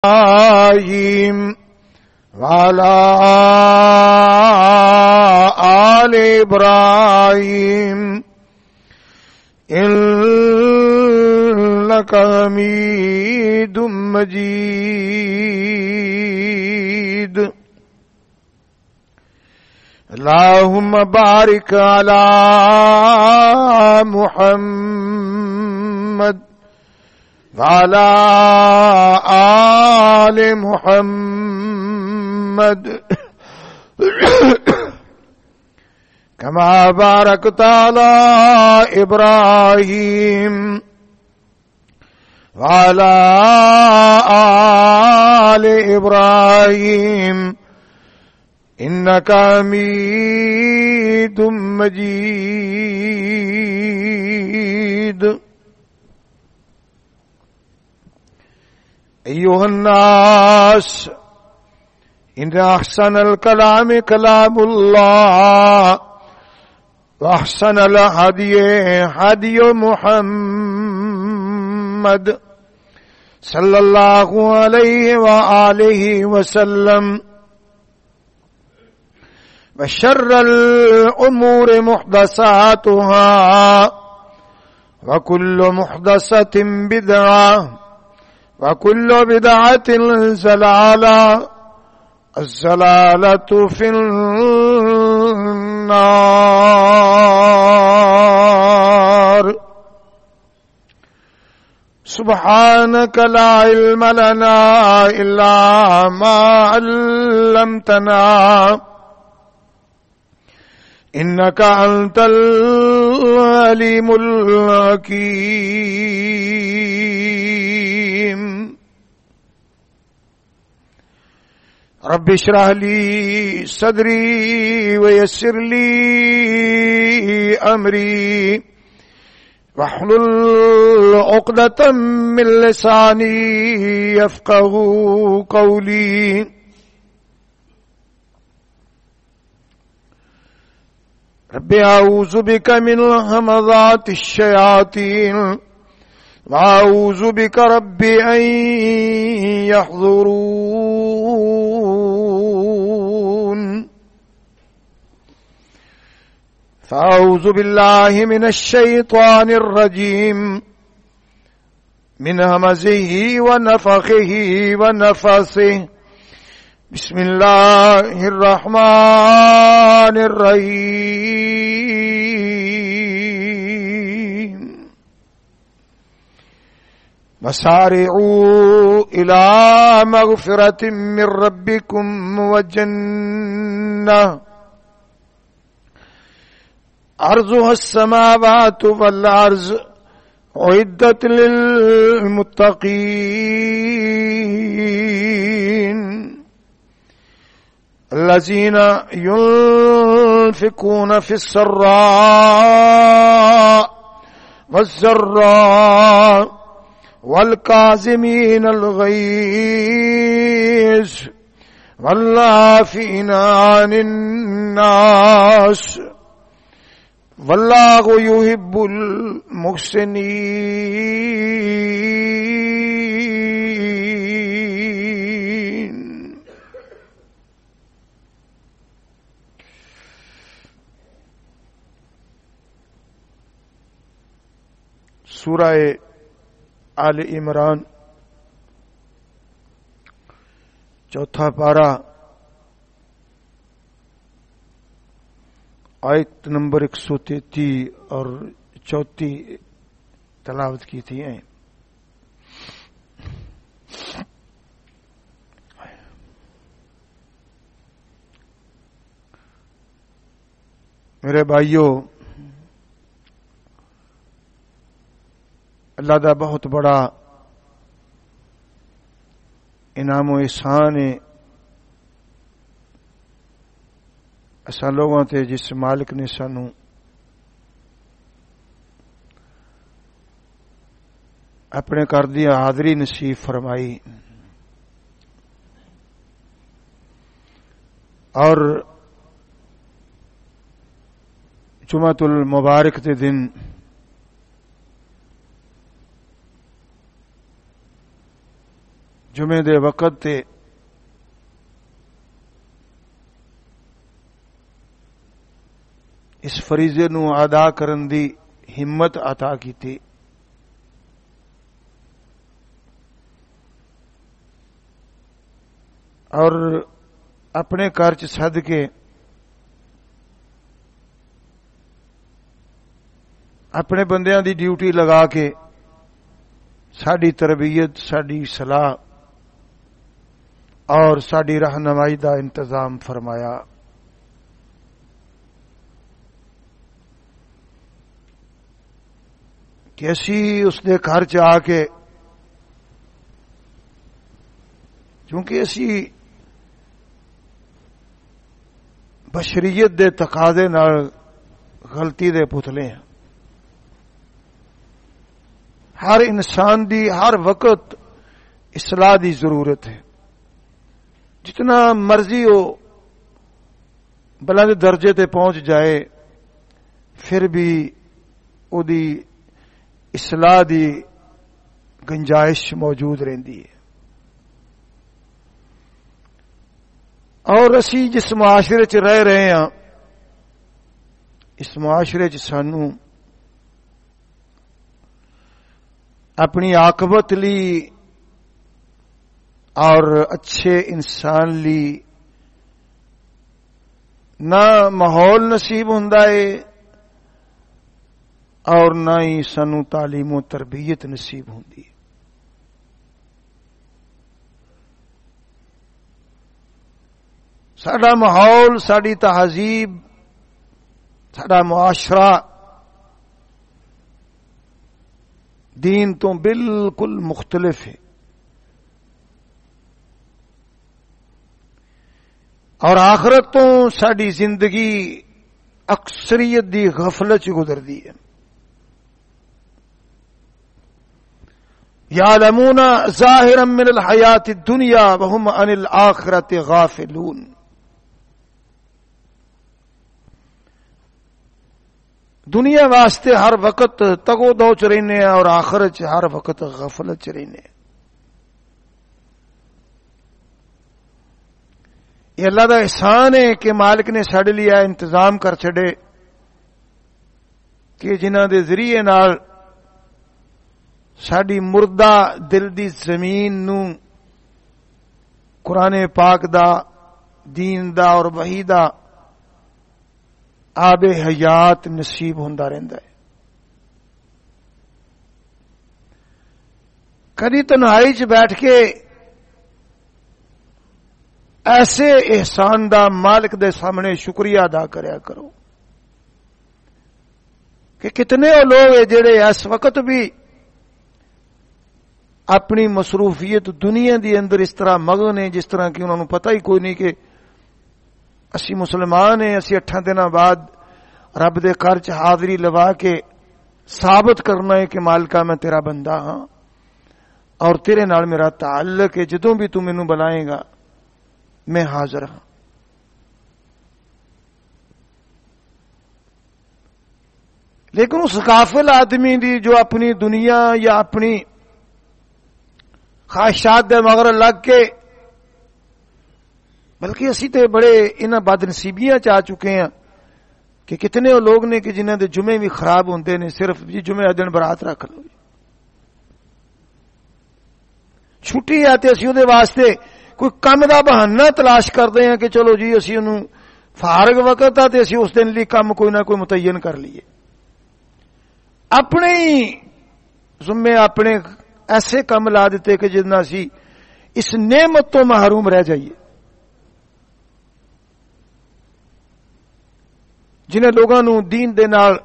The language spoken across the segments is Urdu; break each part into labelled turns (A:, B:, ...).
A: إبراهيم وعلى آل إبراهيم إنك حميد مجيد. اللهم بارك على محمد وعلى آل محمد كما باركت على إبراهيم وعلى آل إبراهيم إنك حميد مجيد. أيها الناس، إن أحسن الكلام كلام الله، وأحسن الهدي هدي محمد صلى الله عليه وآله وسلم، وشر الأمور محدثاتها، وكل محدثة بدعة، وكل بدعة ضلالة، الضلالة في النار. سبحانك لا علم لنا إلا ما علمتنا إنك أنت العليم الحكيم. رب اشرح لي صدري ويسر لي أمري واحلل عقدة من لساني يفقه قولي. رب أعوذ بك من همزات الشياطين وأعوذ بك رب أن يحضرون. فأعوذ بالله من الشيطان الرجيم من همزه ونفخه ونفثه. بسم الله الرحمن الرحيم. وسارعوا إلى مغفرة من ربكم وجنة عرضها السماوات والأرض أعدت للمتقين الذين ينفقون في السراء والضراء والكاظمين الغيظ والعافين عن الناس والله يحب المحسنين. سورہ آل عمران چوتھا پارہ آیت نمبر 133 اور 34 تلاوت کی تھی ہیں. میرے بھائیوں، اللہ دا بہت بڑا انعام و احسان ہے اساں لوگوں تے، جس مالک نے سانو اپنے گھر دی حاضری نصیب فرمائی اور جمعۃ المبارک کے دن جمعے دے وقت تے اس فریضے نو ادا کرن دی ہمت عطا کیتی. اور اپنے گھر چ سد کے اپنے بندیاں دی ڈیوٹی لگا کے ساڈی تربیت، ساڈی صلاح اور ساڈی رہنمائی دا انتظام فرمایا. کہ اسی اس دے گھر چ آ کے، کیونکہ اسی بشریت دے تقاضے نال غلطی دے پتلے ہیں. ہر انسان دی ہر وقت اصلاح دی ضرورت ہے. جتنا مرضی ہو بلند درجے تے پہنچ جائے پھر بھی او دی اصلاح دی گنجائش موجود رہندی ہے. اور اسی جس معاشرے چ رہ رہے ہیں اس معاشرے چ سانو اپنی عاقبت لی اور اچھے انسان لی نہ ماحول نصیب ہوندا ہے اور نہ ہی سانو تعلیم و تربیت نصیب ہوندی ہے. ساڈا ماحول، ساڈی تہذیب، ساڈا معاشرہ دین تو بالکل مختلف ہے. اور آخرت تو ساڈی زندگی اکثریت دی غفلت گزردی ہے. یعلمون ظاہرا من الحیات الدنیا وہم عن الآخرۃ غافلون. دنیا واسطے ہر وقت تگو دو چ رہنے اور آخرت ہر وقت غفلت چ رہنے. یہ اللہ دا احسان ہے کہ مالک نے ساڈے لیا انتظام کر چھڑے کہ جنہاں دے ذریعے نال ساڈی مردہ دل دی زمین نو قرآن پاک دا، دین دا اور وحی دا آب حیات نصیب ہوندا رہندا ہے. کدی تنہائی چ بیٹھ کے ایسے احسان دا مالک دے سامنے شکریہ ادا کریا کرو کہ کتنے لوگ ہیں جڑے اس وقت بھی اپنی مصروفیت دنیا دی اندر اس طرح مگن ہیں جس طرح کہ انہوں نے پتہ ہی کوئی نہیں کہ اسی مسلمان ہیں. اسی 8 دنوں بعد رب دے گھر چ حاضری لوا کے ثابت کرنا ہے کہ مالکا میں تیرا بندہ ہاں اور تیرے نال میرا تعلق ہے. جدوں بھی تو مینوں بلائیں گا میں حاضر ہاں. لیکن اس غافل آدمی دی جو اپنی دنیا یا اپنی خواہشات دے مگر لگ کے، بلکہ اسی تے بڑے انہاں بد نصیبیاں چاہ چکے ہیں کہ کتنے لوگ نے کہ جنہاں دے جمعے بھی خراب ہوندے نے صرف جی جمعے دن برات رکھ لو، چھٹی آتے اسی دے واسطے کوئی کم دا بہانہ تلاش کرتے ہیں کہ چلو جی اسی انہوں فارغ وقت آ تے اسی اس دن لی کم کوئی نہ کوئی متعین کر لیے. اپنے ہی ذمے اپنے ایسے کم لا دیتے کہ جتنا سی اس نعمت تو محروم رہ جائیے. جنہیں لوگوں نو دین دے نال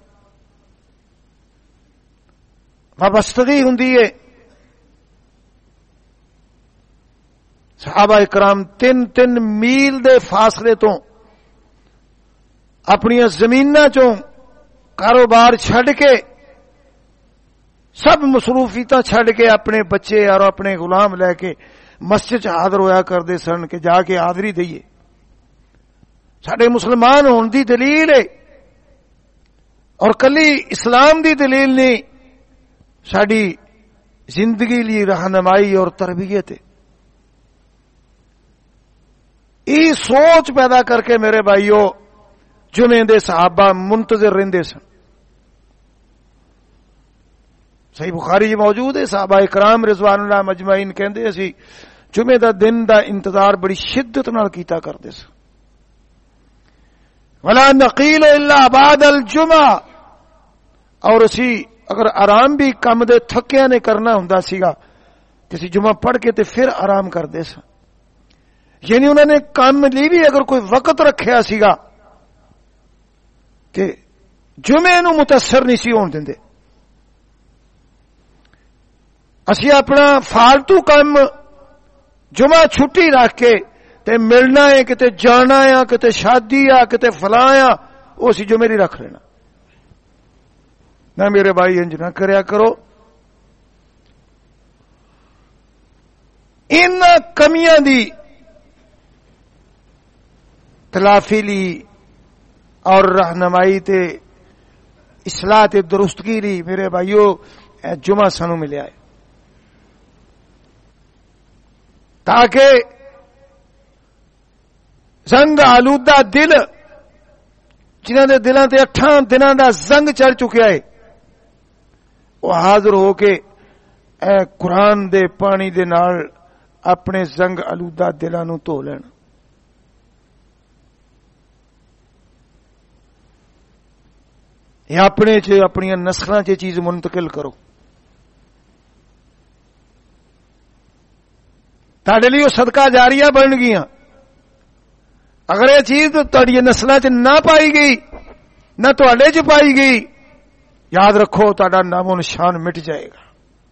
A: وابستگی ہوندی ہے. صحابہ اکرام 3 میل دے فاصلے تو اپنی زمیناں چوں کاروبار چھڈ کے سب مصروفیتاں چھڈ کے اپنے بچے اور اپنے غلام لے کے مسجد حاضر ہویا کرتے سن کہ جا کے حاضری دئیے. ساڈے مسلمان ہون دی دلیل ہے اور کلی اسلام دی دلیل نہیں، ساڈی زندگی لی رہنمائی اور تربیت ہے. یہ سوچ پیدا کر کے میرے بھائیو جمعے دے صحابہ منتظر رہندے سن. صحیح بخاری جی موجود ہے، صحابہ اکرام رضوان اللہ مجمعین کہندے اسی جمعے دا دن دا انتظار بڑی شدت نال کیتا کردے سن. ولا نقیل الا بعد الجمعہ، اور اسی اگر آرام بھی کم دے تھکیا نے کرنا ہوندا سیگا تے اسی جمعہ پڑھ کے تے پھر آرام کردے سن. یعنی انہوں نے کام لی بھی اگر کوئی وقت رکھیا سیگا کہ جمعے نو متاثر نہیں سی ہون دیندے. اسی اپنا فالتو کام جمعہ چھٹی رکھ کے تے ملنا ہے کتے جانا ہے کتے شادی آ کتے فلاں آ وہ اسی جمعے نہیں رکھ لینا. نہ میرے بھائی انج نہ کریا کرو. ان کمیاں دی تلافی لی اور رہنمائی تے اصلاح تے درستگی لی میرے بھائیو جمعہ سانو ملیا ہے، تاکہ زنگ آلودہ دل جنہاں دے دلاں تے 8 دناں دا زنگ چڑھ چکیا ہے وہ حاضر ہو کے اے قرآن دے پانی دے نال اپنے زنگ آلودہ دلاں نو دھو لین. یا اپنے اپنی نسلاں چیز منتقل کرو. تہاڈے لیے صدقہ جاریہ بن گیا. اگر یہ چیز تہاڈی نسلاں چ نہ پائی گئی نہ تہاڈے چ پائی گئی، یاد رکھو تہاڈا نام و نشان مٹ جائے گا.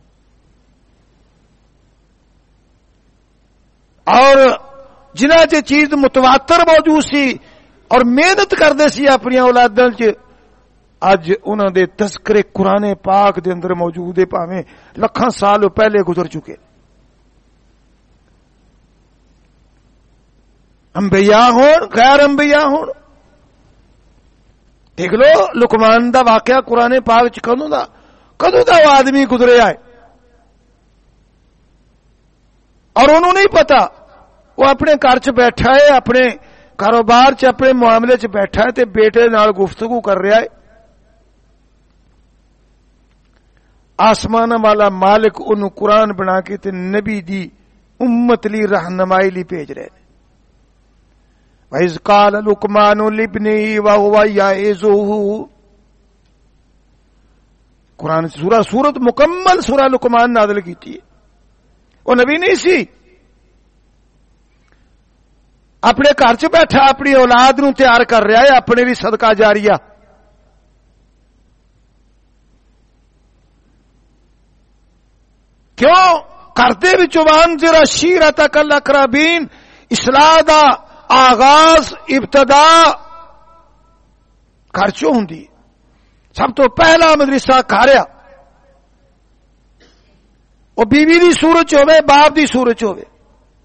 A: اور جنہاں چ چیز متواتر موجود سی اور محنت کردے سی اپنی اولاداں چ، اج انہاں دے تذکرے قرآن پاک دے اندر موجود ہے، پاویں لکھاں سال پہلے گزر چکے. انبیاء ہون غیر انبیاء ہون. دیکھ لو لقمان دا واقعہ قرآن پاک چ کدوں دا وہ آدمی گزریا ہے اور انہوں نہیں پتا. وہ اپنے گھر چ بیٹھا ہے، اپنے کاروبار چ اپنے معاملے چ بیٹھا ہے تے بیٹے نال گفتگو کر رہا ہے. آسمان والا مالک انہوں قرآن بنا کے تے نبی دی امت لی رہنمائی لی بھیج رہے ہیں. وَإِذْ قَالَ لُقْمَانُ لِابْنِهِ وَهُوَ يَعِظُهُ. قرآن سورت مکمل سورہ لقمان نازل کیتی ہے. وہ نبی نہیں سی، اپنے گھر چ بیٹھا اپنی اولاد نو تیار کر رہا ہے اپنے بھی صدقہ جاریہ. کیوں کرتے بھی چوان ذرا شیرتک الاقربین، اصلاح دا آغاز ابتدا گھر چوں ہوندی. سب تو پہلا مدرسہ گھر آ. وہ بیوی دی صورت چ ہوے، باپ دی صورت چ ہوے،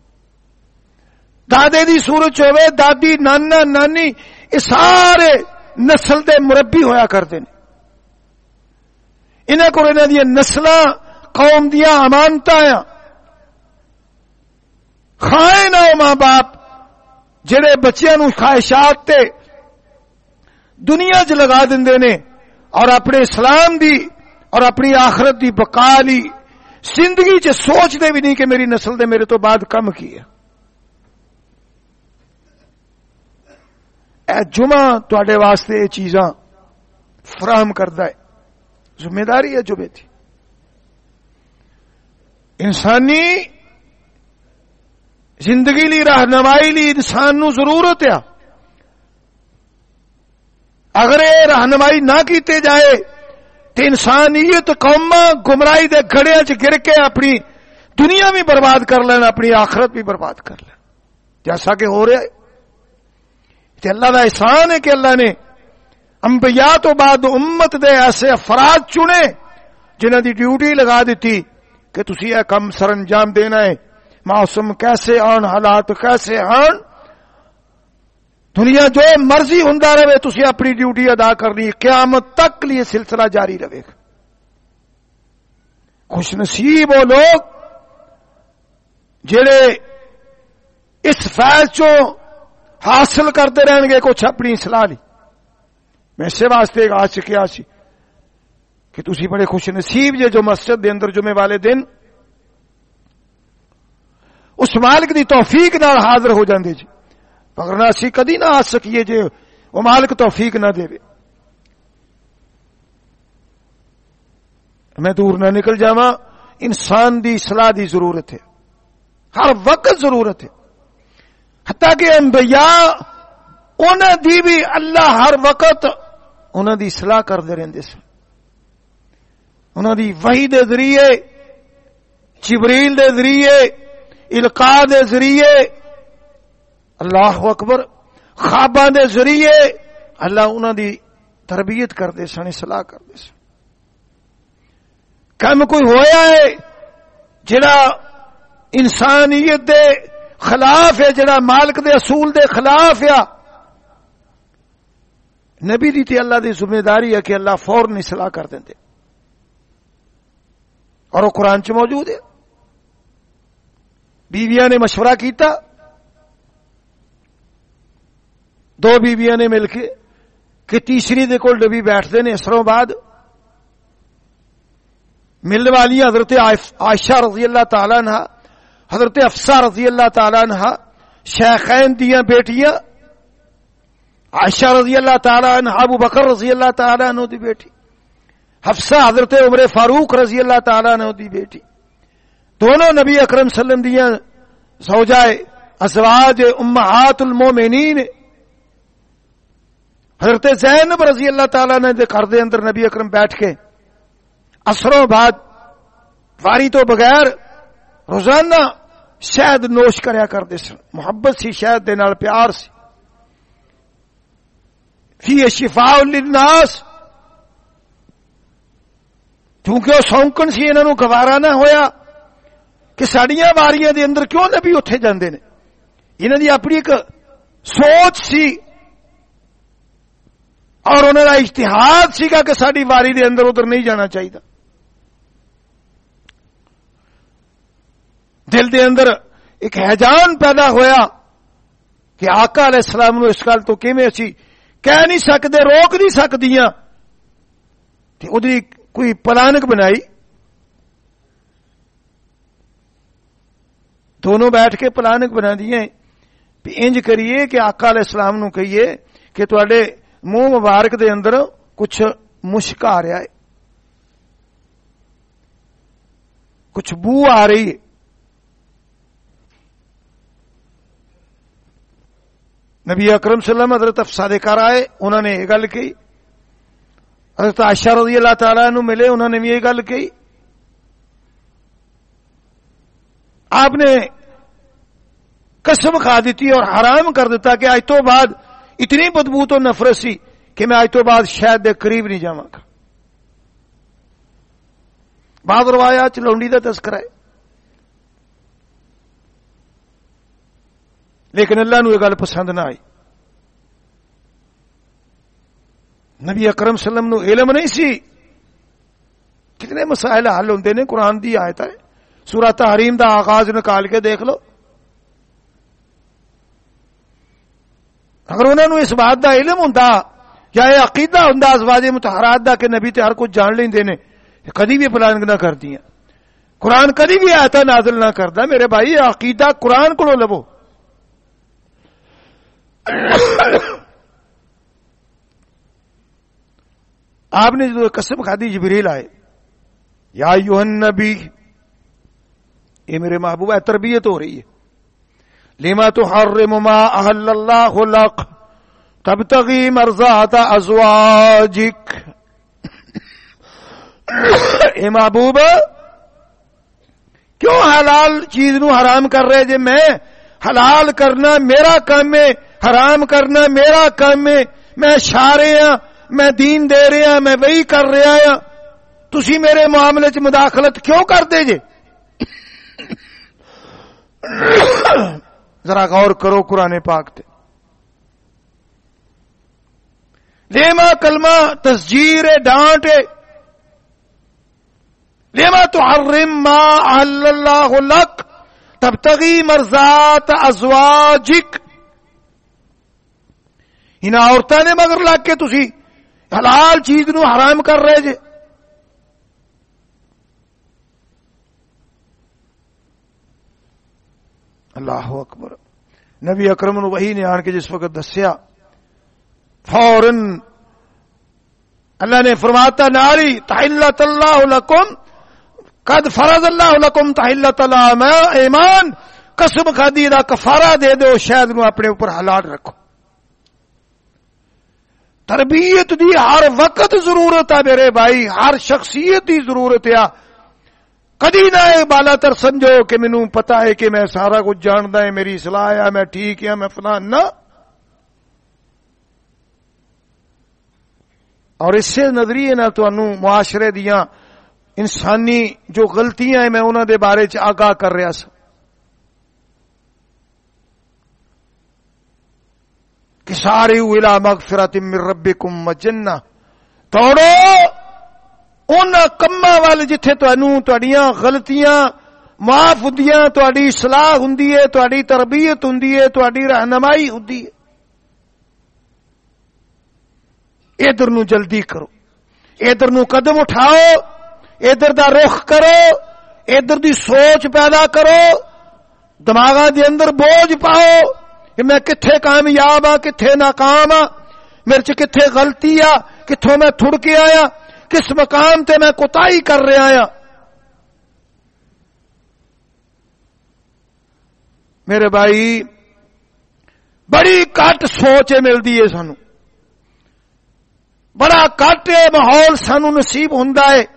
A: دادے دی صورت چ ہوے، دادی نانا نانی، یہ سارے نسل دے مربی ہویا کرتے ہیں. انہاں کول انہاں دی نسلاں قوم دیا امانتاں آ. خائن او ماں باپ جڑے بچیاں نو خواہشات تے دنیا چ لگا دیندے نے اور اپنے اسلام دی اور اپنی آخرت دی بقا لی زندگی چ سوچتے بھی نہیں کہ میری نسل دے میرے تو بعد کم کی ہے. اے جمعہ تواڈے واسطے یہ چیزاں فراہم کردا ہے. ذمہ داری ہے جمعے دی. انسانی زندگی لی رہنمائی لی انسان نو ضرورت ہے. اگر یہ رہنمائی نہ کیتے جائے تو انسانیت قوماں گمراہی دے گھڑیاں چ گر کے اپنی دنیا بھی برباد کر لین، اپنی آخرت بھی برباد کر لین، جیسا کہ ہو رہا ہے. کہ اللہ کا احسان ہے کہ اللہ نے انبیاء تو بعد امت دے ایسے افراد چنے جنہاں دی ڈیوٹی لگا دیتی کہ تسی یہ کم سر انجام دینا ہے. موسم کیسے آن، حالات کیسے آن، دنیا جو مرضی ہوندا رہے، تسی اپنی ڈیوٹی ادا کرنی، قیامت تک لیے سلسلہ جاری رہے. خوش نصیب وہ لوگ جڑے اس فیض چو حاصل کرتے رہن گے کچھ اپنی اصلاح لی. میں اسے واسطے ایک آج کیا سی کہ تسی بڑے خوش نصیب جے جو مسجد دے اندر جمعے والے دن اس مالک دی توفیق نال حاضر ہو جاندے جی، مگر نہ اسی کدی نہ آ سکیے جے وہ مالک توفیق نہ دے. میں دور نہ نکل جاواں، انسان دی اصلاح دی ضرورت ہے، ہر وقت ضرورت ہے. حتیٰ کہ انبیاء انہاں دی بھی اللہ ہر وقت انہاں دی اصلاح کردے رہندے سن. انہاں دی وحی دے ذریعے، جبریل دے ذریعے، القاء دے ذریعے، اللہ اکبر، خواباں دے ذریعے اللہ انہاں دی تربیت کردے سن، اصلاح کردے سن. کم کوئی ہویا ہے جڑا انسانیت دے خلاف ہے، جڑا مالک دے اصول دے خلاف ہے؟ نبی دی تے اللہ دی ذمہ داری ہے کہ اللہ فوراً اصلاح کر دیندے، اور وہ قرآن چ موجود ہے. بیویاں نے مشورہ کیتا، دو بیویاں نے مل کے کہ تیسری دے کول نبی بیٹھتے نے اسروں بعد. ملنے والی حضرت عائشہ رضی اللہ تعالیٰ عنہ، حضرت حفصہ رضی اللہ تعالیٰ عنہ، شیخین دیاں بیٹیاں، عائشہ رضی اللہ تعالیٰ عنہ ابو بکر رضی اللہ تعالیٰ عنہ دی بیٹی، حفصہ حضرت عمر فاروق رضی اللہ تعالیٰ عنہ دی بیٹی، دونوں نبی اکرم صلی اللہ علیہ وسلم دیاں زوجائے ازواج امہات المومنین. حضرت زینب رضی اللہ تعالیٰ عنہ دے گھر دے اندر نبی اکرم بیٹھ کے اثروں بعد واری تو بغیر روزانہ شہد نوش کریا کرتے سن. محبت سی شہد دے نال، پیار سی. فی شفاء للناس، کیونکہ وہ سونکن سی، انہاں نوں گوارا نہ ہویا کہ ساڈیاں واریاں دے اندر کیوں نبی اٹھے جاندے نے. انہاں دی اپنی ایک سوچ سی اور انہاں دا اجتہاد سیگا کہ ساڈی واری دے اندر ادھر نہیں جانا چاہیے. دل دے اندر ایک ہیجان پیدا ہویا کہ آقا علیہ السلام نو اس گل تو کیویں اسی کہہ نہیں سکتے، روک نہیں سکدیاں، تے اودی کوئی پلانک بنائی. دونوں بیٹھ کے پلانک بنا دیے بھی انج کریے کہ آقا علیہ السلام نو کہیے کہ تواڈے منہ مبارک دے اندر کچھ مشک آ رہا ہے، کچھ بو آ رہی ہے. نبی اکرم صلی اللہ علیہ وسلم حضرت حفصہ دے گھر آئے، انہوں نے یہ گل کہی. حضرت عائشہ رضی اللہ تعالیٰ عنہ ملے، انہوں نے بھی یہ گل کہی. آپ نے قسم کھا دیتی اور حرام کر دیتا کہ آج تو بعد اتنی بدبو تو نفرت سی کہ میں آج تو بعد شاید دے قریب نہیں جاواں گا. بعض روایات لونڈی دا تذکرہ ہے، لیکن اللہ نو یہ گل پسند نہ آئی. نبی اکرم صلی اللہ علیہ وسلم نو علم نہیں سی. کتنے مسائل حل ہوندے نے، قرآن دی آیت ہے، سورہ تحریم دا آغاز نکال کے دیکھ لو. اگر انہوں نے اس بات دا علم ہوندا یا یہ عقیدہ ہوندا ازواج مطہرات دا کہ نبی تے ہر کچھ جان لیندے نے، کدی بھی پلاننگ نہ کردیاں. قرآن کدی بھی آیت نازل نہ کردا. میرے بھائی یہ عقیدہ قرآن کو لو. آپ نے جو قسم کھادی، جبریل آئے، یا ایھا النبی، یہ میرے محبوب ہے، تربیت ہو رہی ہے. لما تحرم ما احل اللہ لک تبتغی مرضات ازواجک. اے محبوب، کیوں حلال چیز نو حرام کر رہے جے؟ میں حلال کرنا میرا کام ہے، حرام کرنا میرا کام ہے. میں شارع ہاں، میں دین دے رہا ہاں، میں وہی کر رہا ہاں، تسی میرے معاملے چ مداخلت کیوں کر دے جے؟ ذرا غور کرو قرآن پاک تے. لیما کلمہ تسجیر ڈانٹ ہے. لیما تحرم ما احل اللہ لک، تبتغی مرضات ازواجک، انہاں عورتاں نے مگر لگ کے تسی حلال چیز نو حرام کر رہے جے. اللہ اکبر. نبی اکرم نو وحی نے آن کے جس وقت دسیا، فوراً اللہ نے فرماتا ناری تحلت اللہ لکم قد فرض اللہ لکم تحلت ایمان، قسم کھادی دا کفارہ دے دو، شاید نو اپنے اوپر حلال رکھو. تربیت دی ہر وقت ضرورت ہے میرے بھائی، ہر شخصیت دی ضرورت ہے. کدی نہ بالا تر سمجھو کہ مینوں پتا ہے کہ میں سارا کچھ جاندا ہے، میری اصلاح ہے، میں ٹھیک ہے، میں فلان نہ. اور اس سے نظریے نہ تانوں معاشرے دیاں انسانی جو غلطیاں ہیں میں انہاں دے بارے چ آگاہ کر رہا سا کہ سارے الی مغفرۃ من ربکم وجنہ، توڑو ان کماں وال جتھے تانوں تہاڈیاں غلطیاں معاف ہوندیاں، تہاڈی اصلاح ہوندی ہے، تہاڈی تربیت ہوندی ہے، تہاڈی رہنمائی ہوندی ہے. ادھر نو جلدی کرو، ادھر نو قدم اٹھاؤ، ادھر دا رخ کرو، ادھر دی سوچ پیدا کرو، دماغاں دے اندر بوجھ پاؤ کہ میں کتھے کامیاب ہاں، کتھے ناکام ہاں، میرے چ کتھے غلطی آ، کتھوں میں تھڑ کے آیا، کس مقام تے میں کوتاہی کر رہا ہاں. میرے بھائی بڑی کٹ سوچ ملتی ہے سانو، بڑا کٹ ماحول سانو نصیب ہوندا ہے.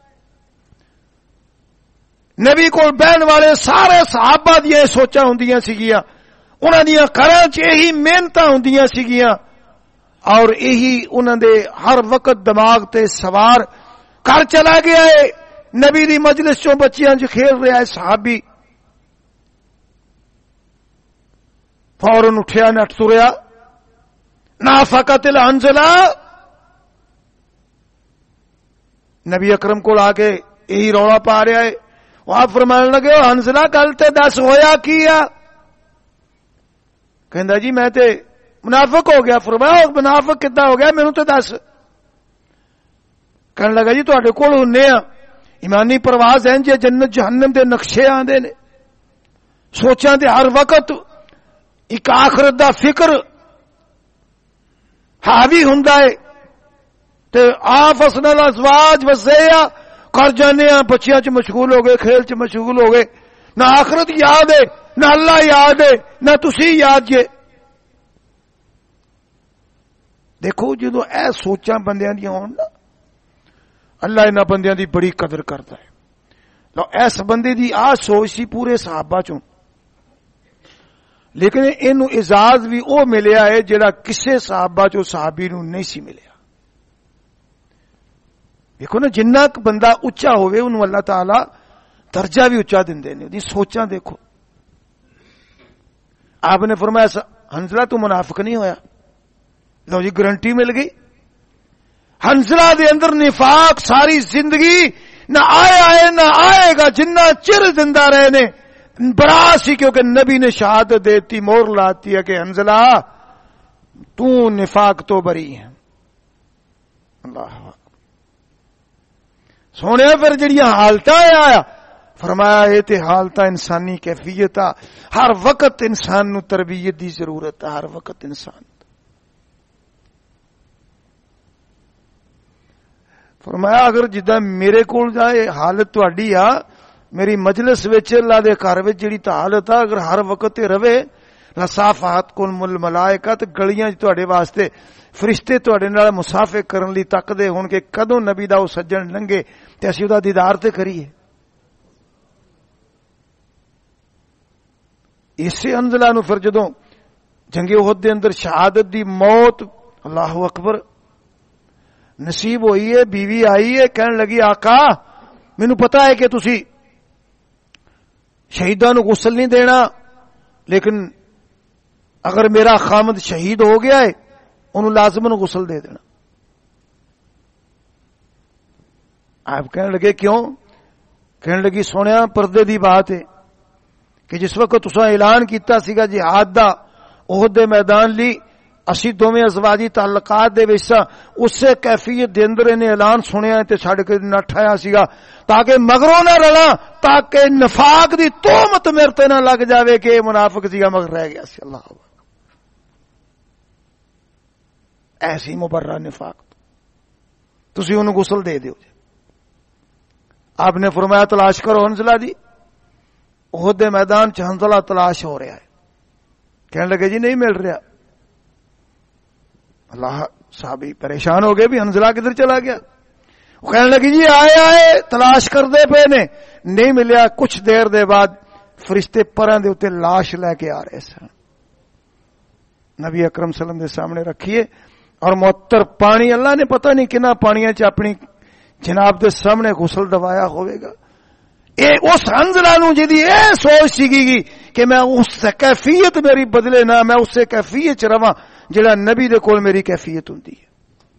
A: نبی کو بہن والے سارے صحابہ دیا سوچاں ہوندیاں سگیاں، انہاں دیاں گھراں چ یہی محنتاں ہوندیاں سگیاں، اور یہی انہاں دے ہر وقت دماغ تے سوار کر چلا گیا ہے. نبی دی مجلس چوں بچیاں چ کھیل رہا ہے صحابی، فوراً اٹھیا نٹ تریا، نافقت الحنظلہ. نبی اکرم کو آ کے یہی رولا پا رہا ہے. وہ آپ فرمان لگے حنظلہ گل تے دس ہویا کی آ؟ کہندا جی میں تے منافق ہو گیا. فرمایا منافق کداں ہو گیا مینوں تے دس. کہنے لگا جی تواڈے کول ہونے آ ایمانی پرواز ہیں جے جنت جہنم دے نقشے آندے نے، سوچاں دے ہر وقت ایک آخرت دا فکر حاوی ہوندا ہے. تے آفسنا الازواج وزیا کر جانے ہاں، بچیاں چ مشغول ہو گئے، کھیل چ مشغول ہو گئے، نہ آخرت یاد ہے، نہ اللہ یاد ہے، نہ تسی یاد جے. دیکھو جدو اے سوچاں بندیاں دی ہون نا، اللہ انہاں بندیاں دی بڑی قدر کرتا ہے. لو ایس بندے دی آ سوچ سی پورے صحابہ چوں، لیکن اینو اعزاز بھی او ملیا ہے جڑا کسے صحابہ چوں صحابی نو نہیں سی ملیا. دیکھو نا جنہ بندہ اچا ہوئے انہوں اللہ تعالی درجہ بھی اچا دیندے نے. دی سوچاں دیکھو، آپ نے فرمایا حنظلہ تو منافق نہیں ہویا. لو جی گارنٹی مل گئی. حنظلہ دے اندر نفاق ساری زندگی نہ آیا ہے نہ آئے گا جنہ چر زندہ رہے نے برا سی، کیونکہ نبی نے شہادت دیتی، مور لاتی ہے کہ حنظلہ تو نفاق تو بری ہے. اللہ سونے پھر جڑیاں حالتاں آیا فرمایا یہ تے حالتاں انسانی کیفیت آ. ہر وقت انسان نو تربیت دی ضرورت ہے، ہر وقت انسان. فرمایا اگر جداں میرے کول جائے حالت تہاڈی آ، میری مجلس وچ اللہ دے گھر وچ جڑی تے حالت آ، اگر ہر وقت رہے لصافحت کل الملائکہ، تے گلیاں تہاڈے واسطے فرشتے تہاڈے نال مسافے کرن لئی تکدے ہون کہ کدوں نبی دا او سجن لنگے تے اسی دا دیدار تے کریے. اسی حنظلہ نو پھر جدوں جنگ احد دے اندر شہادت دی موت اللہ اکبر نصیب ہوئی ہے، بیوی آئی ہے کہن لگی آقا مینوں پتا ہے کہ تسی شہیداں نو غسل نہیں دینا، لیکن اگر میرا خامد شہید ہو گیا ہے انہوں لازمن غسل دے دینا. آپ کہنے لگے کیوں؟ کہنے لگی سونیا پردے دی بات ہے کہ جس وقت تساں اعلان کیتا سیگا جہاد دا احد دے میدان لی اسی دوویں ازواجی تعلقات دے وچ اسے کیفیت دے اندر انہیں اعلان سنیا تے چھڈ کے نٹھ آیا سیگا تاکہ مگروں نہ رلاں تاکہ نفاق دی تہمت میرے تے نہ لگ جاوے کہ یہ منافق سیگا مگر رہ گیا سی. اللہ اکبر. ایسی مبرہ نفاق تسی انہوں غسل دے دیو. آپ نے فرمایا تلاش کرو حنزلہ دی. احد دے میدان چ حنزلہ تلاش ہو رہا ہے. کہنے لگے جی نہیں مل رہا. اللہ صحابی پریشان ہو گئے بھی حنزلہ کدھر چلا گیا. وہ کہنے لگے جی آئے تلاش کر دے پے نے نہیں ملیا. کچھ دیر دے بعد فرشتے پراں دے اوتے لاش لے کے آ رہے سن. نبی اکرم صلی اللہ علیہ وسلم دے سامنے رکھیے اور معطر پانی اللہ نے پتہ نہیں کنا پانیاں چ اپنی جناب دے سامنے غسل دوایا ہوئے گا. اے اس حنزلہ نو جدی اے سوچ سیگی گی کہ میں اس کیفیت میری بدلے نہ میں اس سے کیفیت چ رواں جڑا نبی دے کول میری کیفیت ہوندی ہے.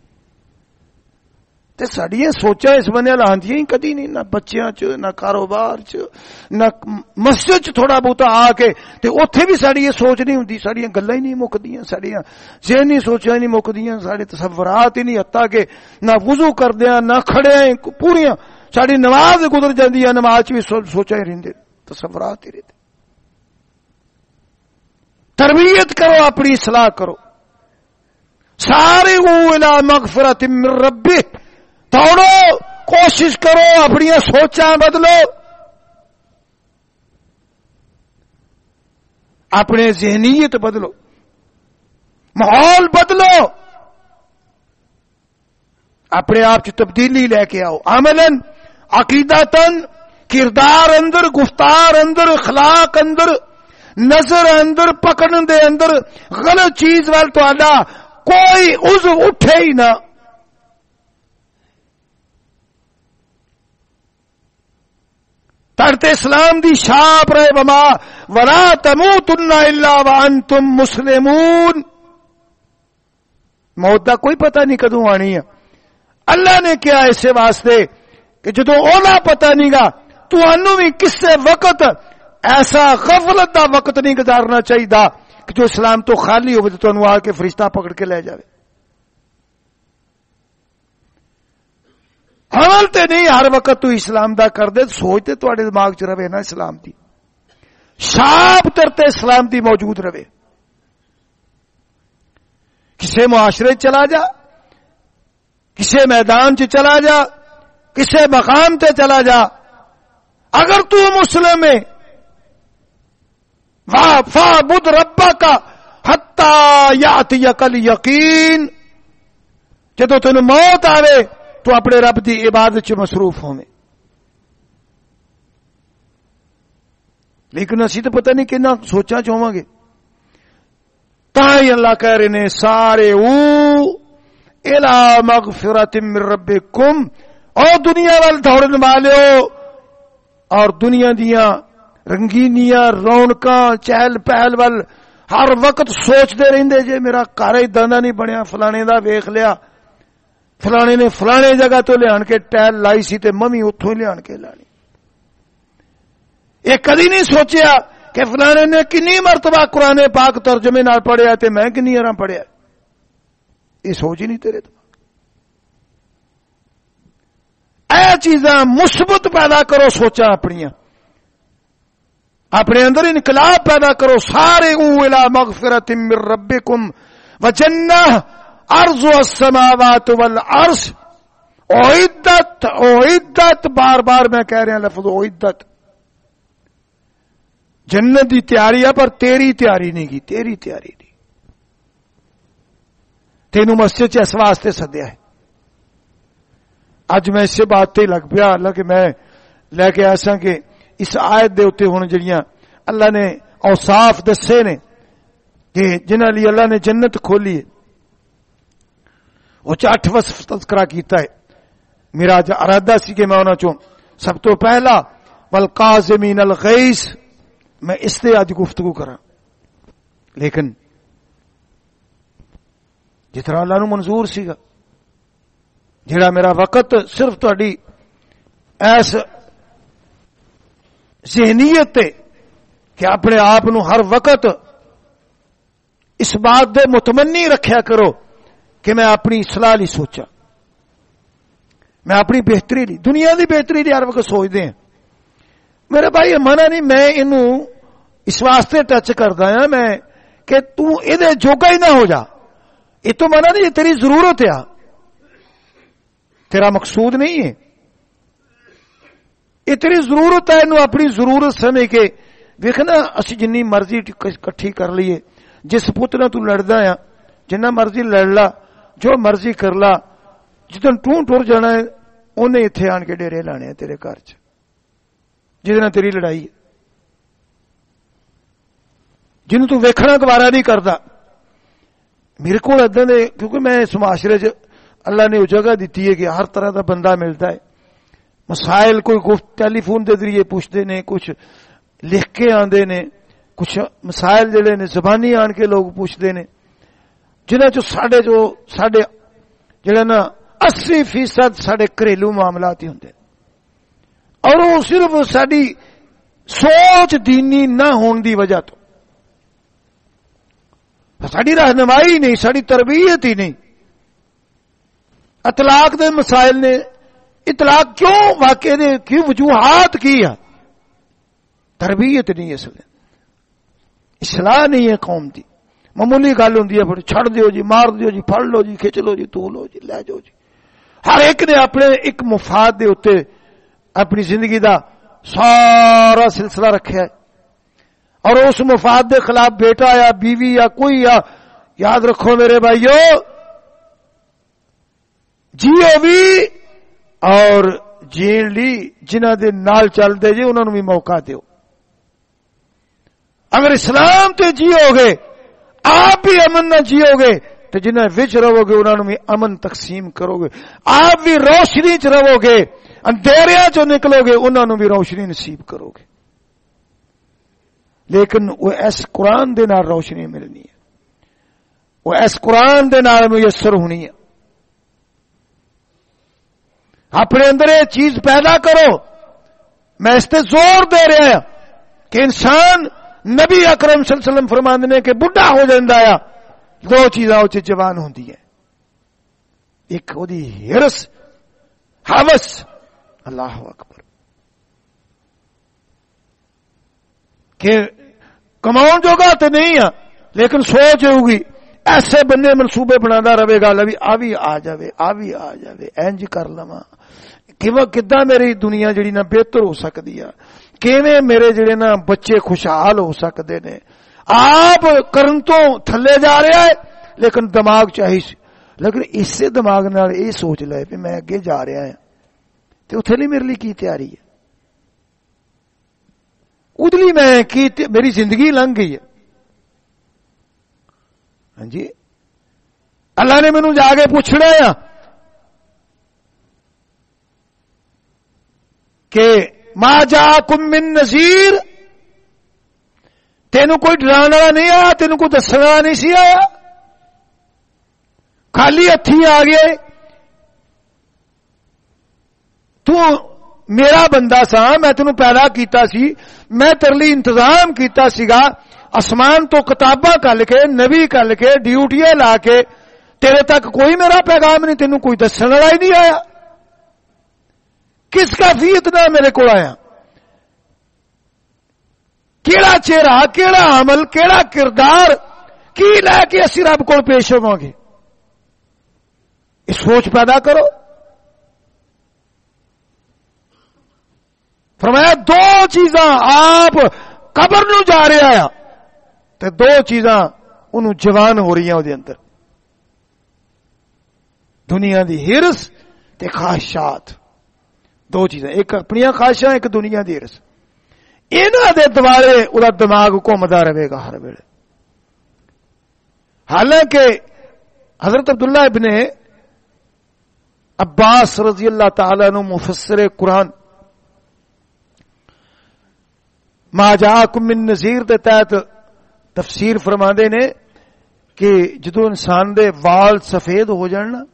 A: تے ساڈیاں سوچاں اس بنے لاندیاں ہی کدی نہیں نہ بچیاں چ نہ کاروبار چ نہ مسجد چ تھوڑا بہتا آ کے تے اوتھے بھی ساڈی یہ سوچ نہیں ہوندی. ساڈیاں گلاں ہی نہیں مکدیاں ساڈیاں ذہنی سوچاں ہی نہیں مکدیاں ساڈے تصورات ہی نہیں حتیٰ کہ نہ وضو کردیاں نہ کھڑیاں پوریاں ساڈی نماز گزر جاندی ہے. نماز چ بھی سوچاں ہی رہندے تصورات ہی رہندے. تربیت کرو اپنی اصلاح کرو. سارعوا الی مغفرۃ من ربہ دوڑو کوشش کرو اپنی سوچاں بدلو اپنے ذہنیت بدلو ماحول بدلو اپنے آپ چ تبدیلی لے کے آؤ. عملاً عقیدتاً کردار اندر گفتار اندر اخلاق اندر نظر اندر پکڑن دے اندر غلط چیز وال تہاڈا کوئی عضو اٹھے ہی نہ. ترتے اسلام دی چھاپ رہے وما ولا تموتن الا وانتم مسلمون. موت دا کوئی پتہ نہیں کدوں آنی ہے. اللہ نے کیا اسے واسطے کہ جدوں اونا پتہ نہیں گا تو انو بھی کسے وقت ایسا غفلت دا وقت نہیں گزارنا چاہیے کہ جو اسلام تو خالی ہو تو انو آ کے فرشتہ پکڑ کے لے جاوے. عمل تے نہیں ہر وقت تو اسلام دا کر دے سوچتے تواڈے دماغ چ رہے نا اسلام دی چھاپ ترتے اسلام دی موجود رہے. کسے معاشرے چلا جا کسے میدان چ چلا جا کسے مقام تے چلا جا اگر تو مسلم ہے فاعبد ربک حتی یاتیک الیقین. جدوں تینوں موت آوے تو اپنے رب دی عبادت چ مصروف ہونے. لیکن اسی تو پتہ نہیں کنا سوچاں چاہواں گے. تاں اللہ کہہ رہے نے سارے الی مغفرۃ من ربکم اور دنیا وال دوڑن والو اور دنیا دیاں رنگینیاں رونقاں چہل پہل وال ہر وقت سوچتے رہندے جے میرا گھر اداں دا نہیں بنیا فلانے دا ویکھ لیا فلانے نے فلانے جگہ تو لیا کے ٹائل لائی سی تے ممی اتوں لیا کے لانی. یہ کدی نہیں سوچیا کہ فلانے نے کنی مرتبہ قرآن پاک ترجمے نال پڑھیا تے میں کنی ہراں پڑھیا. یہ سوچ ہی نہیں تیرے دماغ. اے چیزاں مثبت پیدا کرو سوچاں اپنیاں اپنے اندر انقلاب پیدا کرو. سارے الی مغفرۃ من ربکم وجنہ عرض السماوات والارض اعدت بار بار میں کہہ رہا لفظ اعدت. جنت دی تیاری ہے پر تیری تیاری نہیں کی تیری تیاری نہیں. تینوں مسجد اس واسطے سدیا ہے. اج میں اس سے بات تے لگ پیا اللہ کہ میں لے کے آساں کہ اس آیت دے اوتے ہن جڑیاں اللہ نے اوصاف دسے نے کہ جنہاں لئی اللہ نے جنت کھولی ہے وہ 8 وصف تذکرہ کیتا ہے. میرا ارادہ سی کہ میں انہاں چوں سب تو پہلا والقاظمین الغیظ میں اس تے اج گفتگو کراں. لیکن جتنا اللہ نو منظور سیگا جڑا میرا وقت صرف تہاڈی ایس ذہنیت تے کہ اپنے آپ نو ہر وقت اس بات دے متمنی رکھیا کرو کہ میں اپنی اصلاح لی سوچا، میں اپنی بہتری لی، دنیا دی بہتری لی ہر وقت سوچتے ہیں. میرے بھائی منع نہیں، میں انہوں اس واسطے ٹچ کردا ہاں میں کہ تو یہ جوگا ہی نہ ہو جا. یہ تو منع نہیں، یہ تیری ضرورت ہے، تیرا مقصود نہیں ہے، یہ تیری ضرورت ہے. انہوں اپنی ضرورت سمجھ کے ویکھنا اسی جنی مرضی کٹھی کر لیے، جس پت نہ تو لڑدا ہے جنہ مرضی لڑ لا، جو مرضی کر لا، جدن ٹور جانا ہے انہیں اتنے آن کے ڈیرے لانے ہیں تیرے گھر چ جہاں تیری لڑائی ہے، جنہوں تو ویکھنا گوارا نہیں کرتا. میرے کو ادھر دے کیونکہ میں اس معاشرے چ اللہ نے وہ جگہ دیتی ہے کہ ہر طرح کا بندہ ملتا ہے. مسائل کوئی ٹیلی فون کے ذریعے پوچھتے نے، کچھ لکھ کے آندے نے، کچھ مسائل جڑے نے زبانی آن کے لوگ پوچھتے نے، جنہاں چ ساڈے جڑا نا 80% ساڈے گھریلو معاملات ہی ہوندے، اور وہ صرف ساری سوچ دینی نہ ہون دی وجہ تو، ساری رہنمائی نہیں، ساری تربیت ہی نہیں. اطلاق دے مسائل نے، اطلاق کیوں واقع نے، کیوں وجوہات کی ہے؟ تربیت نہیں، اصلاح نہیں ہے قوم دی. معمولی گل ہوندی ہے پھر چھڑ دیو جی، مار دیو جی، پھڑ لو جی، کھچ لو جی، تو لو جی، لے جاؤ جی. ہر ایک نے اپنے ایک مفاد دے اوتے اپنی زندگی دا سارا سلسلہ رکھا ہے، اور اس مفاد دے خلاف بیٹا یا بیوی یا کوئی یا یاد رکھو میرے بھائیو، جیو بھی اور جین لی جنہ دے نال چل دے جی انہوں نے بھی موقع دیو. اگر اسلام تے جیو گے، آپ بھی امن نہ جیو گے تو جنہیں وچ رہو گے انہوں نے بھی امن تقسیم کرو گے. آپ بھی روشنی چ رہو گے، اندھیریاں چو نکلو گے انہوں نے بھی روشنی نصیب کرو گے. لیکن وہ اس قرآن دے نال روشنی ملنی ہے، وہ اس قرآن دے نال میسر ہونی ہے. اپنے اندر یہ چیز پیدا کرو. میں اس تے زور دے رہا ہوں کہ انسان نبی اکرم صلی اللہ علیہ وسلم فرماندے نے کہ بڈھا ہو جاندا ہے، دو چیزاں اُتے جوان ہوندی ہے، ایک اودی ہرس، ہوس، اللہ اکبر، کہ کماؤن جوگا تو نہیں ہے لیکن سوچ ہوگی ایسے بندے منصوبے بنادا رہے گا، لوی آ بھی آ جاوے، آ بھی آ جاوے، اینج کر لواں، کداں میری دنیا جڑی نا بہتر ہو سکتی ہے، کیویں میرے جڑے نا بچے خوشحال ہو سکتے نے. آپ کرن تو تھلے جا رہا ہے لیکن دماغ چاہیے، لیکن اسے دماغ نال یہ سوچ لے کہ میں اگے جا رہا ہوں تو اتنے لی میرے لیے کی تیاری ہے، ادلی میں کی میری زندگی لنگ گئی ہے. ہاں جی، اللہ نے مینوں جا کے پوچھنا ہے کہ ما جاکم من نذیر، تینوں کوئی ڈرانے والا نہیں آیا، تینوں کوئی دسنے والا نہیں سی آیا، خالی ہتھی آ گئے. تو میرا بندہ سا، میں تینوں پیدا کیتا سی، میں تیرے لیے انتظام کیتا سیگا، آسمان تو کتاباں کل کے، نبی کل کے، ڈیوٹیاں لا کے، تیرے تک کوئی میرا پیغام نہیں، تینوں کوئی دسنے والا ہی نہیں آیا. کس کا فی اتنا میرے کو آیا؟ کیڑا چہرہ، کیڑا عمل، کیڑا کردار کی لے کے اسی رب کو پیش ہوں گے؟ اس سوچ پیدا کرو. فرمایا دو چیزاں آپ قبر نو جا رہے آیا تو دو چیزاں انہوں جوان ہو رہی ہیں وہ اندر، دنیا دی ہرس تے خواہشات. دو چیزاں، ایک اپنی خواہشاں، ایک دنیا دی ہرس. انہاں دے دوارے وہ دماغ گھومدا رہے گا ہر ویلے. حالانکہ حضرت عبداللہ ابن عباس رضی اللہ تعالی عنہ مفسر قرآن ما جاءکم من نذیر دے تحت تفسیر فرماندے نے کہ جدو انسان دے وال سفید ہو جان نا،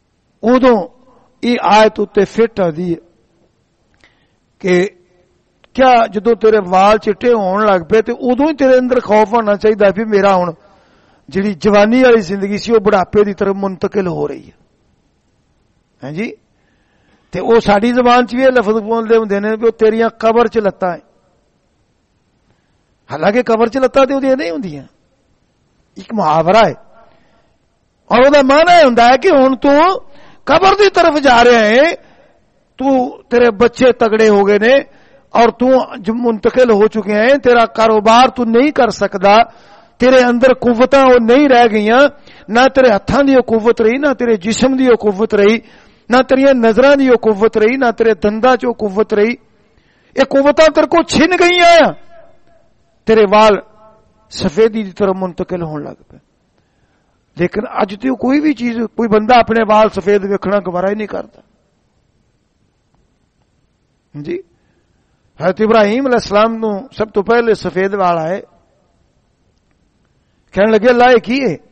A: ادو یہ آیت اتنے فٹ آتی ہے کہ کیا جدو تیرے وال چٹے ہون لگ پے تے ادو ہی تیرے اندر خوف ہونا چاہیے بھی میرا ہن جڑی جوانی والی زندگی سی وہ بڑھاپے دی طرف منتقل ہو رہی ہے. ہاں جی تے او ساڈی زبان چ بھی لفظ بولدے ہوندے نے کہ تیریاں قبر چ لتاں ہیں. حالانکہ قبر چ لتاں تے اودیاں نہیں ہوندیاں، ایک محاورہ ہے اور وہ معنی ہوندا ہے کہ ہن تو قبر دی طرف جا رہے ہیں، تو تیرے بچے تگڑے ہو گئے نے اور تو منتقل ہو چکے ہیں، تیرا کاروبار تو نہیں کر سکدا، تیرے اندر قوتاں وہ نہیں رہ گئیاں، نہ تیرے ہتھاں دی قوت رہی، نہ تیرے جسم دی قوت رہی، نہ تیری نظراں دی قوت رہی، نہ تیرے دنداں چ قوت رہی. یہ قوتاں تیرے کو چھن گئیاں، تیرے وال سفیدی دی طرف منتقل ہون لگ پے. لیکن اج تو کوئی بھی چیز، کوئی بندہ اپنے وال سفید ویکھنا گوارا ہی نہیں کرتا. جی حضرت ابراہیم علیہ السلام نو سب تو پہلے سفید وال آئے، کہنے لگے اللہ یہ کی ہے؟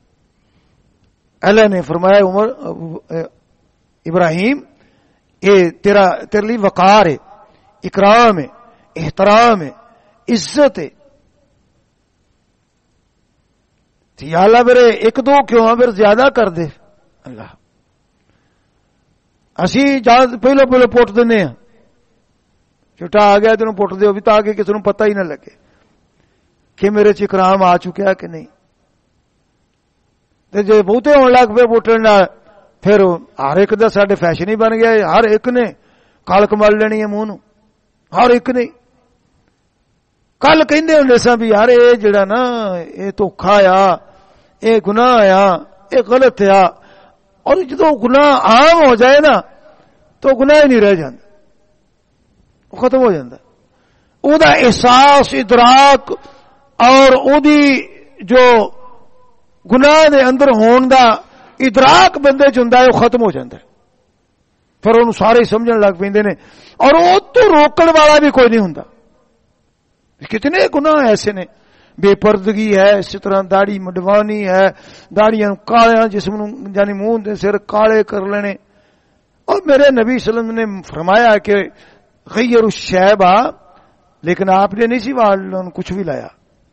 A: اللہ نے فرمایا عمر ابراہیم یہ تیرے لیے وقار ہے، اکرام ہے، احترام ہے، عزت ہے. یا اللہ میرے ایک دو کیوں پھر زیادہ کر دے. اللہ اسی پہلو پٹ دینے ہیں، چھوٹا آ گیا تینوں پٹ دیو بھی تاکہ کسی نو پتہ ہی نہ لگے کہ میرے چ اکرام آ چکیا کہ نہیں. تے جے بہتے ہون لگ پے پٹن نال پھر ہر ایک دا ساڈے فیشن ہی بن گیا، ہر ایک نے کالک مل لینی ہے منہ نو، ہر ایک نے. کل کہندے ہوندے ساں بھی یار اے جڑا نا اے دھوکھا آ، اے گناہ آ، اے غلط آ، اور جدو گناہ عام ہو جائے نا تو گناہ ہی نہیں رہ جاندا، وہ ختم ہو جاندا. او دا احساس، ادراک اور او دی جو گناہ دے اندر ہون دا ادراک بندے چ ہوندا ہے وہ ختم ہو جاندا ہے. پھر انہوں سارے سمجھن لگ پیندے نے اور او تو روکن والا بھی کوئی نہیں ہوندا. کتنے گناہ ایسے نے، بے پردگی ہے، اسی طرح داڑھی مڈوانی ہے، داڑیاں کالیاں جسم یعنی منہ دے سر کالے کر لینے. اور میرے نبی صلی اللہ علیہ وسلم نے فرمایا کہ غیر الشیبہ، لیکن آپ نے نہیں سی وال کچھ بھی لایا،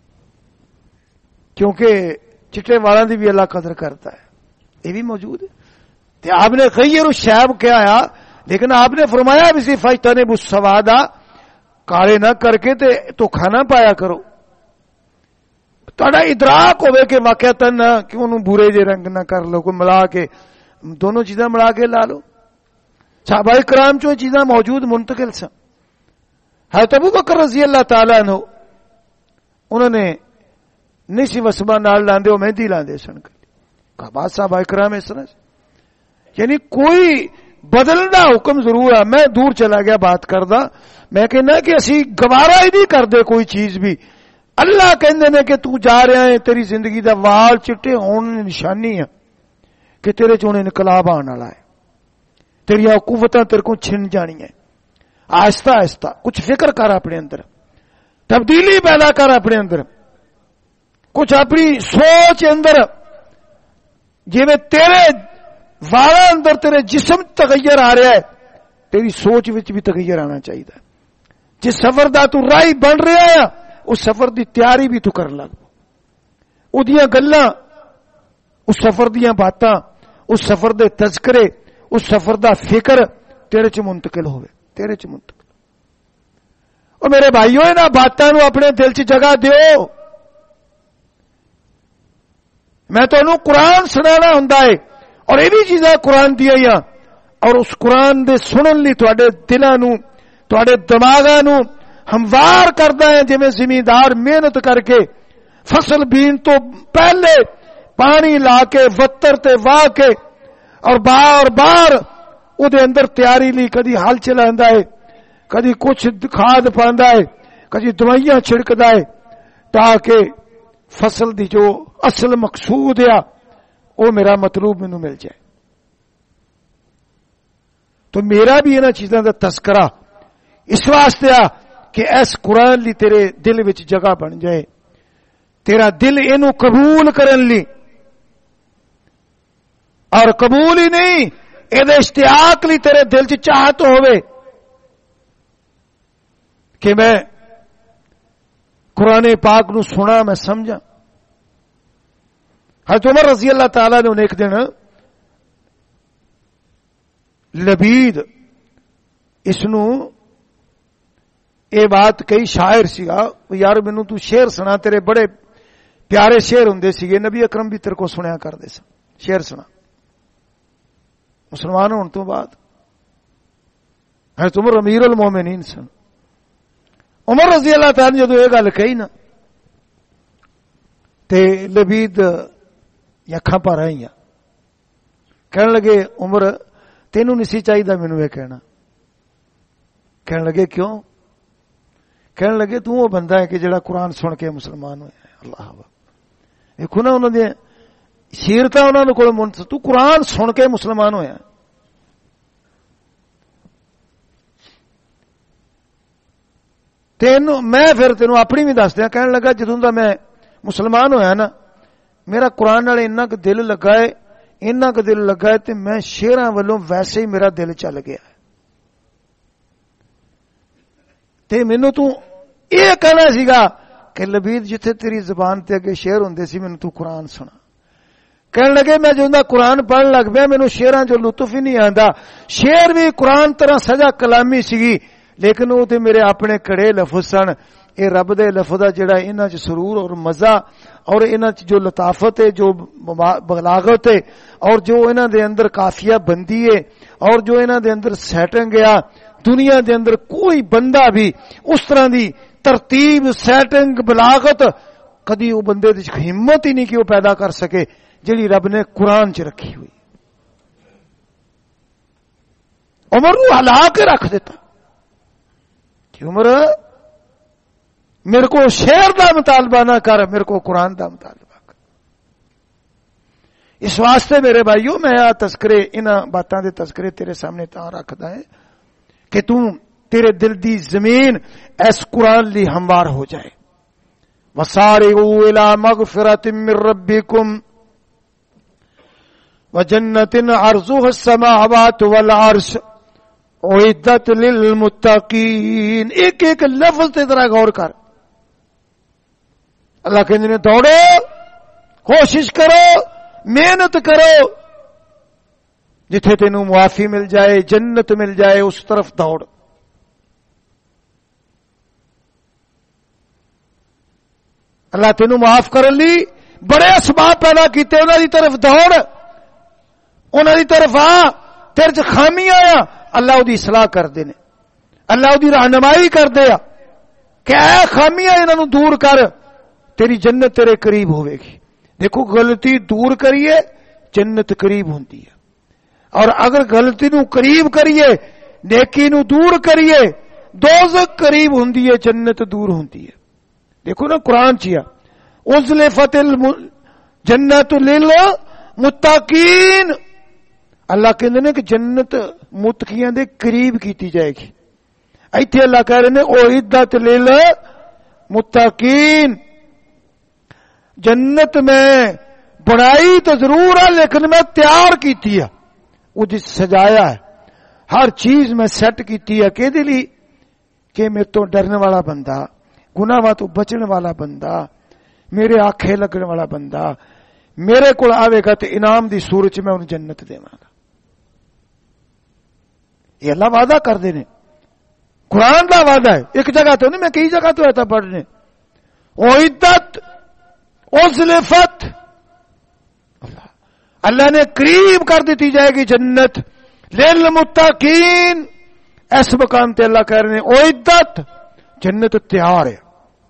A: کیونکہ چٹے والاں دی بھی اللہ قدر کرتا ہے، یہ بھی موجود ہے. تے آپ نے غیر الشیب کیا آیا، لیکن آپ نے فرمایا بھی سی فاجتنبوا السواد، کالے نہ کر کے تے تو کھانا پایا کرو. تہاڈا ادراک ہوے کہ واقعتاً کیوں نو برے جے رنگ نہ کر لو، کوئی ملا کے دونوں چیزاں ملا کے لا لو. صحابہ کرام چوں چیزاں موجود منتقل سن. حضرت ابو بکر رضی اللہ تعالیٰ عنہ انہوں نے نہیں سی وسبا نال لاندے، وہ مہندی لاندے سن. کہا بات صحابہ کرام اس طرح سے، یعنی کوئی بدلنا حکم ضرور ہے. میں دور چلا گیا بات کردا، میں کہنا کہ اسی گوارا ہی نہیں کردے کوئی چیز بھی. اللہ کہندے نے کہ تو جا رہا ہے، تیری زندگی دا وال چٹے ہونے نشانی ہے کہ تیرے چ انقلاب آنے والا ہے، تیری قوتاں تیرے کو چھن جانی ہے. آہستہ آہستہ کچھ فکر کر، اپنے اندر تبدیلی پیدا کر، اپنے اندر کچھ اپنی سوچ اندر، جی میں تیرے والا اندر تیرے جسم تغیر آ رہا ہے، تیری سوچ وچ بھی تغیر آنا چاہیے. جس سفر دا تو راہی بن رہا ہے اس سفر دی تیاری بھی تو کر لگ، اودیاں گلاں، اس سفر دیاں باتاں، اس سفر دے تذکرے، اس سفر دا فکر تیرے چ منتقل ہوئے، تیرے چ منتقل. اور میرے بھائیو انہاں باتاں نو اپنے دل چ جگہ دیو. میں تانوں قرآن سنانا ہوندا ہے اور یہ بھی چیزاں قرآن دیا ہی، اور اس قرآن دے سنن لی تواڈے دلاں نو، تواڈے دماغاں نو ہموار کردا ہے. جویں زمیندار محنت کر کے فصل بین تو پہلے پانی لا کے وتر تے واہ کے اور بار بار او دے اندر تیاری لی، کدی ہل چلاندا ہے، کدی کچھ کھاد پاندا ہے، کدی دوائیاں چھڑکدا ہے، تاکہ فصل دی جو اصل مقصود ہے وہ میرا مطلوب مینوں مل جائے. تو میرا بھی انہاں چیزاں دا تذکرہ اس واسطے کہ اس قرآن لی تیرے دل وچ جگہ بن جائے، تیرا دل اینو قبول کرن لی، اور قبول ہی نہیں اے دے اشتیاق لی تیرے دل چ چاہت ہوئے. کہ میں قرآن پاک نو سنا، میں سمجھا. حضرت عمر رضی اللہ تعالیٰ نے ایک دن لبید اس نو یہ بات کئی شاعر سیگا، یار مینوں تو شعر سنا، تیرے بڑے پیارے شعر ہوندے سیگے، نبی اکرم بھی تیرے کو سنیا کردے سن، شعر سنا. مسلمان ہونے تو بعد حضرت عمر امیر المومنین سن. عمر رضی اللہ تعالی نے جدو یہ گل کہی نا تے لبید اکھاں پر آئیاں، کہنے لگے عمر تینوں نہیں سی چاہیے مینوں یہ کہنا. کہنے لگے کیوں؟ کہنے لگے تو وہ بندہ ہے کہ جڑا قرآن سن کے مسلمان ہویا ہے. اللہ اکبر. دیکھو نا انہوں نے سیرت انہوں کو منتظر، تو قرآن سن کے مسلمان ہویا ہے. میں پھر تینوں اپنی بھی دس دیا. کہنے لگا جدوں دا میں مسلمان ہویا نا میرا قرآن والے اتنا کہ دل لگا ہے، اتنا کہ دل لگا ہے تے میں شیراں والوں ویسے ہی میرا دل چل گیا ہے. تے مینوں تو یہ کہنا سیگا کہ لبید جتھے تیری زبان تے اگے شعر ہوندے سی مینوں تو قرآن سنا. کہنے لگے میں جدوں قرآن پڑھن لگ پیا مینوں شعراں جو لطف ہی نہیں آندا. شعر بھی قرآن طرح سجا کلامی سیگی لیکن وہ تے میرے اپنے کڑے لفظ سن. اے رب دے لفظ دا جڑا انہاں چ سرور اور مزہ اور انہاں چ جو لطافت ہے، جو بلاغت ہے، اور جو انہاں دے اندر قافیہ بندی ہے، اور جو انہاں دے اندر سیٹنگ گیا، دنیا دے اندر کوئی بندہ بھی اس طرح دی ترتیب سیٹنگ بلاغت کدی وہ بندے دی ہمت ہی نہیں کہ وہ پیدا کر سکے جڑی رب نے قرآن چ رکھی ہوئی. عمر نو ہلا کے رکھ دیتا کہ عمر میرے کو شعر دا مطالبہ نہ کر، میرے کو قرآن دا مطالبہ کر. اس واسطے میرے بھائیو میں تذکرے انہاں باتاں دے تذکرے تیرے سامنے تاں رکھدا ہے کہ تیرے دل دی زمین اس قرآن لی ہموار ہو جائے. وَسَارِعُوا إِلَى مَغْفِرَةٍ مِّن رَّبِّكُمْ وَجَنَّةٍ عَرْضُهَا السَّمَاوَاتُ وَالْعَرْشُ اُعِدَّتْ لِلْمُتَّقِينَ. ایک ایک لفظ تے ذرا غور کر. اللہ کہندے نے دوڑو، کوشش کرو، محنت کرو، جتھے تینوں معافی مل جائے، جنت مل جائے، اس طرف دوڑ. اللہ تینوں معاف کرن لی بڑے اسباب پیدا کیتے، انہاں دی طرف دوڑ، انہاں دی طرف آ. تیرے چ خامیاں آیا اللہ دی اصلاح کر دے نے، اللہ دی رہنمائی کر دے کہ اے خامیاں انہاں نوں دور کر، تیری جنت تیرے قریب ہوے گی. دیکھو غلطی دور کریے جنت قریب ہوندی ہے، اور اگر غلطی نو قریب کریے، نیکی نو دور کریے، دوزخ قریب ہوندی ہے، جنت دور ہوندی ہے. دیکھو نا قرآن چیا ازلفت الجنت للمتقین. اللہ کہندے نے کہ جنت متقیاں دے قریب کیتی جائے گی. ایتھے اللہ کہہ رہے نے اعدت للمتقین. جنت میں بنائی تو ضرور ہے لیکن میں تیار کیتی ہے، وہ جس سجایا ہے، ہر چیز میں سیٹ کیتی ہے. کہ دلی کہ میرے تو ڈرنے والا بندہ، گناہ تو بچن والا بندہ، میرے آنکھیں لگن والا بندہ میرے کو آئے گا تو انعام دی صورت میں انہوں جنت دیواں گا. یہ اللہ وعدہ کر دے نے، قرآن دا وعدہ ہے. ایک جگہ تو نہیں، میں کئی جگہ تو ایسا پڑھنے. اعدت ازلفت، اللہ نے قریب کر دیتی جائے گی جنت للمتقین. اس مقام تے اللہ کہہ رہے ہیں اعدت، جنت تیار ہے،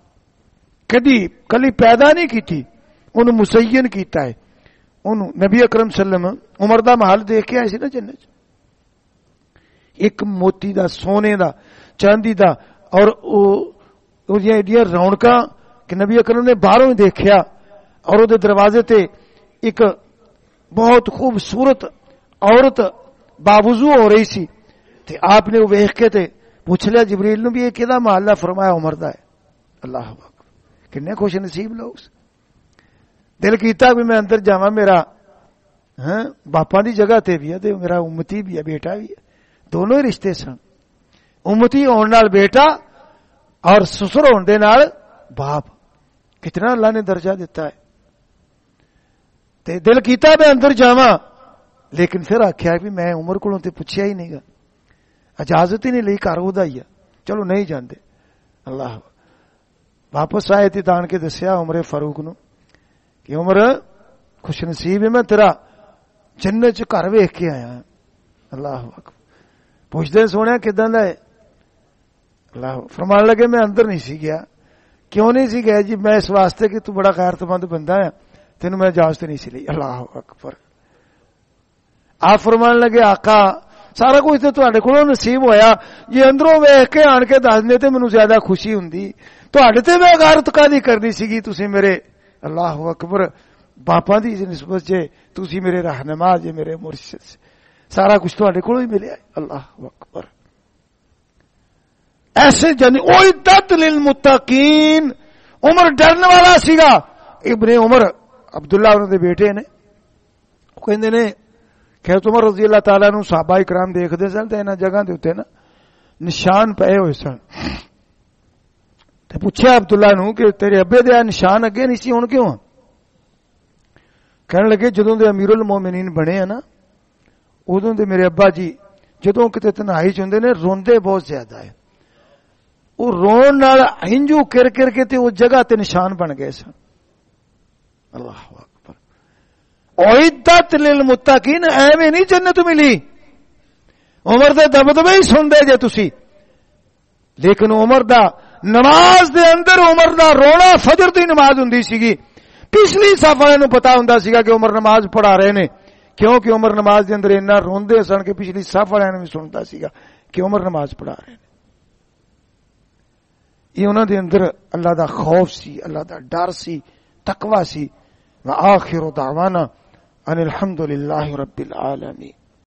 A: کلی پیدا نہیں کی تھی، انہوں مسین کیتا ہے. انہوں نبی اکرم صلی اللہ علیہ وسلم عمر دا محل دیکھ کے آئے سی نا جنت، ایک موتی دا، سونے دا، چاندی دا، اور ایڈیاں رونقاں کہ نبی اکرم نے باہروں ہی دیکھیا. اور وہ دروازے تے ایک بہت خوبصورت عورت باوضو ہو رہی سی، تے آپ نے وہ ویکھ کے تے پوچھ لیا جبریل نو بھی یہ کہدا محلہ؟ فرمایا عمر دا ہے. اللہ اکبر، کنے خوش نصیب لوگ. دل کیتا بھی میں اندر جاواں، میرا باپا دی جگہ تے بھی ہے تے میرا امتی بھی ہے، بیٹا بھی ہے، دونوں ہی رشتے سن. امتی ہون نال بیٹا اور سسر ہونے دے نال باپ، کتنا اللہ نے درجہ دیتا ہے. تے دل کیتا میں اندر جاواں، لیکن پھر آخیا بھی میں عمر کو پوچھیا ہی نہیں گا، اجازت ہی نہیں لئی، گھر وہدا ہی ہے، چلو نہیں جاندے. اللہ واپس آئے تے دان کے دسیا عمر فاروق نو کہ عمر خوش نصیب ہے، میں تیرا جنت چ گھر ویکھ کے آیا. اللہ اکبر. پوچھتے سونے کداں دا ہے؟ اللہ فرمان لگے میں اندر نہیں سی گیا. کیوں نہیں سی گیا؟ جی میں اس واسطے کہ تو بڑا غیرت مند بندہ ہے، تینوں میں اجازت نہیں سی لی. اللہ اکبر. آپ فرمان لگے آقا سارا کچھ تو تواڈے کولوں نصیب ہویا، جی اندروں ویکھ کے آن کے دس دے تے مینوں زیادہ خوشی ہوندی. تواڈے تے میں غیرت کادی کرنی سیگی، تسی میرے اللہ اکبر باپاں دی نسبت جے تسی میرے رہنما جے میرے مرشد سے، سارا کچھ تواڈے کولوں ہی ملیا. اللہ اکبر. ایسے جن اعدت للمتقین. عمر ڈرن والا سیگا. ابن عمر عبداللہ انہوں دے بیٹے نے، وہ کہندے نے کہ عمر رضی اللہ تعالیٰ نو صحابہ کرام دیکھتے سن تے انہاں جگہ دے اوتے نا نشان پئے ہوئے سن. تے پوچھیا عبداللہ نو کہ تیرے ابے دے نشان اگے نہیں سی، ہن کیوں؟ کہنے لگے جدوں دے امیر المومنین بنے ہیں نا، ادوں دے میرے ابا جی جدوں کتے تنہائی چ ہوندے نے روندے بہت زیادہ ہے. وہ رون نال ہنجو کر کر کے تے وہ جگہ تے نشان بن گئے سن. اللہ اکبر. اعدت للمتقین. ایویں نہیں جنت ملی. عمر دے دبدبے ہی سن دے جے تسی، لیکن عمر دا نماز دے اندر عمر دا رونا فجر دی نماز ہوندی سیگی. پچھلی صف والے نو پتا ہوندا سیگا کہ عمر نماز پڑھا رہے نے، کیونکہ عمر نماز دے اندر اتنا روندے سن کہ پچھلی صف والے نے بھی سنتا سیگا کہ عمر نماز پڑھا رہے نے. یہ انہوں دے اندر اللہ دا خوف سی، اللہ دا ڈر سی، تقوی سی. وآخر دعوانا ان الحمد للہ رب العالمین.